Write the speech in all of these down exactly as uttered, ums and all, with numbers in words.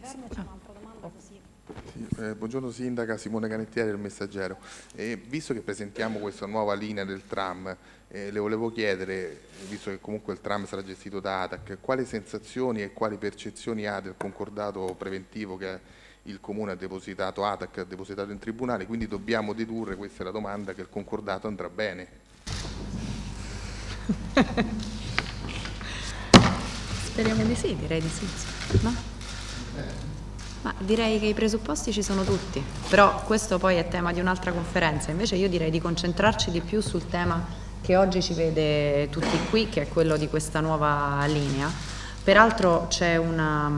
interno c'è un'altra domanda così. Sì, eh, buongiorno Sindaca, Simone Canettieri del Messaggero. Eh, visto che presentiamo questa nuova linea del tram, eh, le volevo chiedere, visto che comunque il tram sarà gestito da ATAC, quali sensazioni e quali percezioni ha del concordato preventivo che il Comune ha depositato, ATAC ha depositato in tribunale, quindi dobbiamo dedurre, questa è la domanda, che il concordato andrà bene? Speriamo di sì, direi di sì, no? Ma direi che i presupposti ci sono tutti, però questo poi è tema di un'altra conferenza, invece io direi di concentrarci di più sul tema che oggi ci vede tutti qui, che è quello di questa nuova linea. Peraltro c'è una...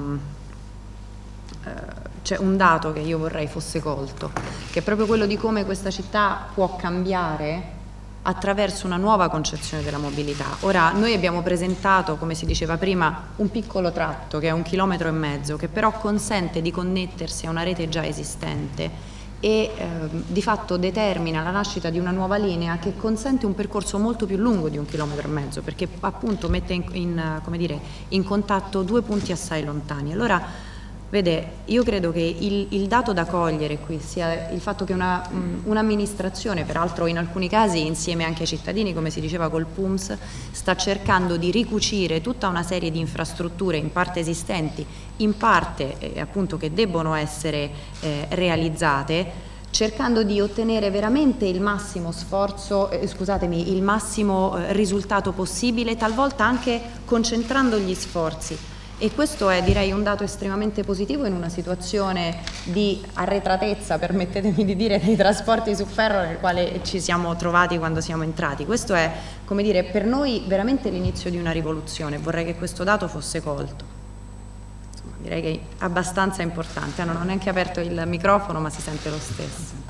Eh, c'è un dato che io vorrei fosse colto, che è proprio quello di come questa città può cambiare attraverso una nuova concezione della mobilità. Ora, noi abbiamo presentato, come si diceva prima, un piccolo tratto che è un chilometro e mezzo, che però consente di connettersi a una rete già esistente e eh, di fatto determina la nascita di una nuova linea che consente un percorso molto più lungo di un chilometro e mezzo, perché appunto mette in, in, come dire, in contatto due punti assai lontani. Allora, vede, io credo che il, il dato da cogliere qui sia il fatto che una, um, un'amministrazione, peraltro in alcuni casi insieme anche ai cittadini, come si diceva col P U M S, sta cercando di ricucire tutta una serie di infrastrutture in parte esistenti, in parte eh, appunto che debbono essere eh, realizzate, cercando di ottenere veramente il massimo sforzo, eh, scusatemi, il massimo eh, risultato possibile, talvolta anche concentrando gli sforzi. E questo è, direi, un dato estremamente positivo in una situazione di arretratezza, permettetemi di dire, dei trasporti su ferro nel quale ci siamo trovati quando siamo entrati. Questo è, come dire, per noi veramente l'inizio di una rivoluzione. Vorrei che questo dato fosse colto. Insomma, direi che è abbastanza importante. Non ho neanche aperto il microfono, ma si sente lo stesso.